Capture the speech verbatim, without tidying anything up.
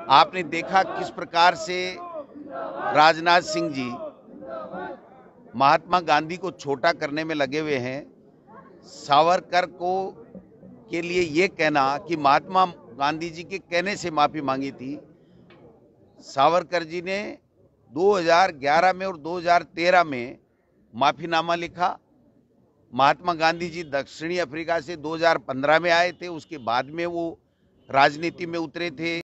आपने देखा किस प्रकार से राजनाथ सिंह जी महात्मा गांधी को छोटा करने में लगे हुए हैं। सावरकर को के लिए ये कहना कि महात्मा गांधी जी के कहने से माफी मांगी थी। सावरकर जी ने दो हज़ार ग्यारह में और दो हज़ार तेरह में माफीनामा लिखा। महात्मा गांधी जी दक्षिणी अफ्रीका से दो हज़ार पंद्रह में आए थे, उसके बाद में वो राजनीति में उतरे थे।